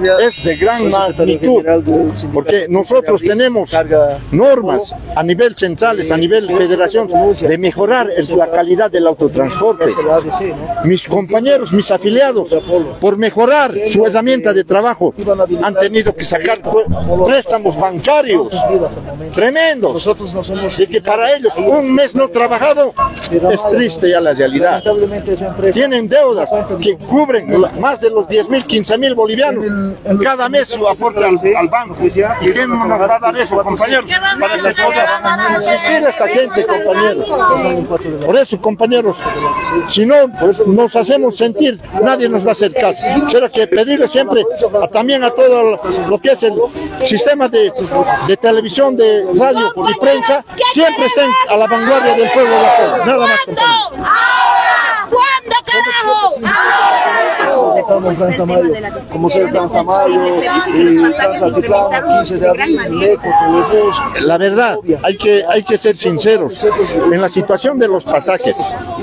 es de gran magnitud, porque nosotros tenemos normas a nivel centrales, a nivel federación, de mejorar la calidad del autotransporte. Mis compañeros, mis afiliados, por mejorar su herramienta de trabajo, han tenido que sacar préstamos bancarios tremendos, y que para ellos un mes no trabajado es triste ya la realidad. Tienen deudas que cubren más de los 10.000, 15.000 bolivianos cada mes su aporte al banco. ¿Y quién nos va a dar eso, compañeros? Para que pueda subsistir esta gente, compañeros. Por eso, compañeros, si no nos hacemos sentir, nadie nos va a hacer caso. Será que pedirle siempre también a todo lo que es el sistema de televisión, de radio y prensa, siempre estén a la vanguardia del pueblo de Apolo. Nada más, compañeros. ¿Cuándo, carajo? Como se dice que los pasajes se incrementaron de gran manera. La verdad, hay que ser sinceros en la situación de los pasajes.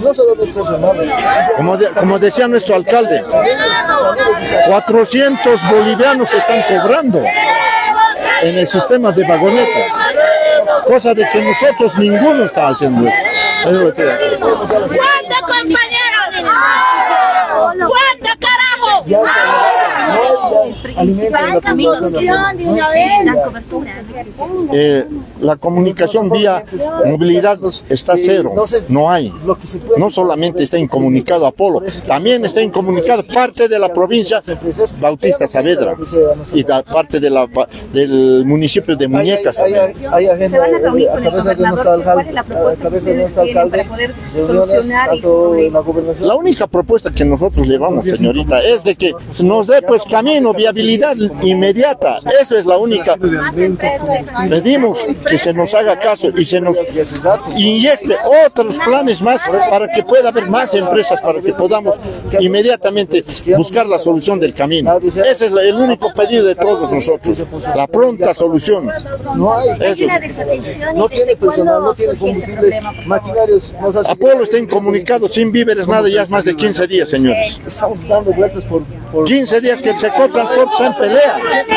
Como decía nuestro alcalde, 400 bolivianos están cobrando en el sistema de vagonetas, cosa de que nosotros ninguno está haciendo eso. ¿Cuándo, compañeros? ¿Cuándo, carajo? Principales caminos que dan cobertura. La comunicación vía movilidad está cero, no hay. No solamente está incomunicado Apolo, también está incomunicado parte de la provincia Bautista Saavedra y parte del municipio de Muñecas. Se van a reunir con el gobernador. ¿Cuál es la propuesta que ustedes tienen para poder solucionar este problema? La única propuesta que nosotros llevamos, señorita, es de que nos dé pues camino, viabilidad inmediata. Eso es la única. Pedimos que se nos haga caso y se nos inyecte otros planes más para que pueda haber más empresas, para que podamos inmediatamente buscar la solución del camino. Ese es el único pedido de todos nosotros, la pronta solución. Hay una desatención y desde cuándo surge este problema, por favor. Apolo está incomunicado, sin víveres, nada, ya es más de 15 días, señores. 15 días que el sector transporte está en pelea.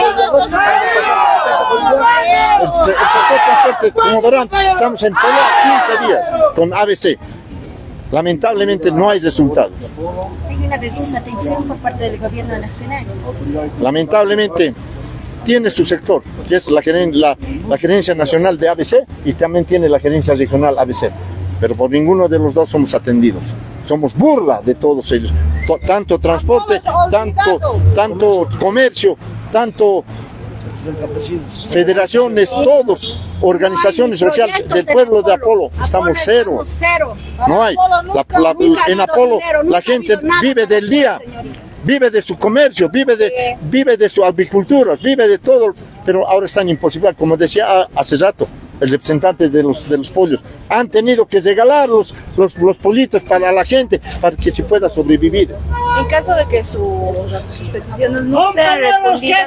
El sector transporte, como verán, estamos en pelea 15 días con ABC. Lamentablemente no hay resultados. Hay una desatención por parte del gobierno nacional. Lamentablemente tiene su sector, que es la gerencia nacional de ABC, y también tiene la gerencia regional ABC. Pero por ninguno de los dos somos atendidos. Somos burla de todos ellos. Tanto transporte, tanto comercio, tanto federaciones, todos, organizaciones sociales del pueblo de Apolo, estamos cero. No hay. En Apolo la gente vive del día, vive de su comercio, vive de su agricultura, vive de todo, pero ahora están imposible, como decía hace rato el representante de los pollos, han tenido que regalar los pollitos para la gente, para que se pueda sobrevivir. En caso de que sus peticiones no sean respondidas,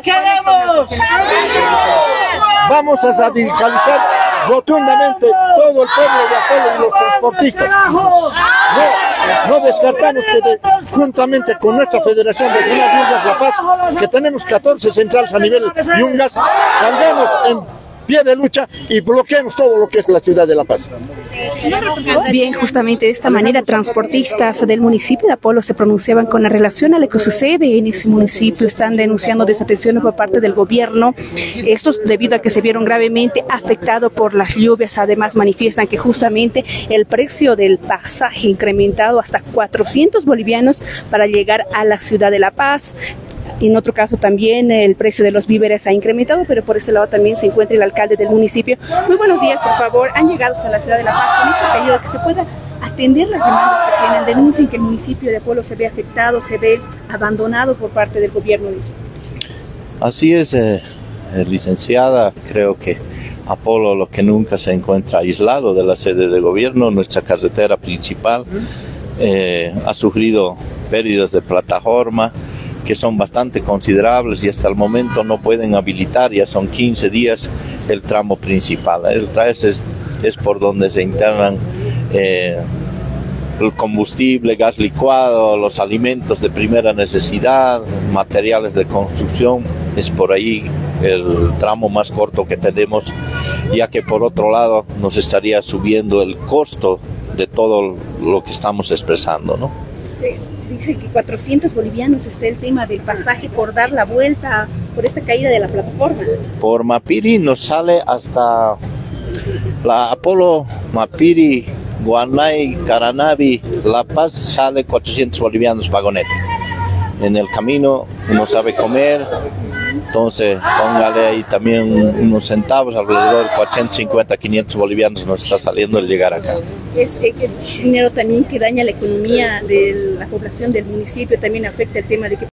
vamos a radicalizar rotundamente todo el pueblo de Apolo y los transportistas. No descartamos que juntamente con nuestra Federación Regional Yungas La Paz, que tenemos 14 centrales a nivel Yungas, salgamos en pie de lucha y bloqueemos todo lo que es la ciudad de La Paz. Bien, justamente de esta manera, transportistas del municipio de Apolo se pronunciaban con la relación a lo que sucede en ese municipio. Están denunciando desatenciones por parte del gobierno. Esto debido a que se vieron gravemente afectados por las lluvias. Además, manifiestan que justamente el precio del pasaje incrementado hasta 400 bolivianos para llegar a la ciudad de La Paz. En otro caso también el precio de los víveres ha incrementado, pero por este lado también se encuentra el alcalde del municipio. Muy buenos días, por favor. Han llegado hasta la ciudad de La Paz con este pedido de que se pueda atender las demandas que tienen. Denuncian que el municipio de Apolo se ve afectado, se ve abandonado por parte del gobierno. Así es, licenciada. Creo que Apolo, lo que nunca, se encuentra aislado de la sede de gobierno. Nuestra carretera principal ha sufrido pérdidas de plataforma que son bastante considerables y hasta el momento no pueden habilitar, ya son 15 días el tramo principal. El tramo es por donde se internan el combustible, gas licuado, los alimentos de primera necesidad, materiales de construcción. Es por ahí el tramo más corto que tenemos, ya que por otro lado nos estaría subiendo el costo de todo lo que estamos expresando, ¿no? Sí, dice que 400 bolivianos está el tema del pasaje por dar la vuelta por esta caída de la plataforma. Por Mapiri nos sale hasta la Apolo, Mapiri, Guanay, Caranavi, La Paz, sale 400 bolivianos vagoneta. En el camino uno sabe comer, entonces póngale ahí también unos centavos, alrededor de 450, 500 bolivianos nos está saliendo el llegar acá. Es dinero también que daña la economía de la población del municipio, también afecta el tema de que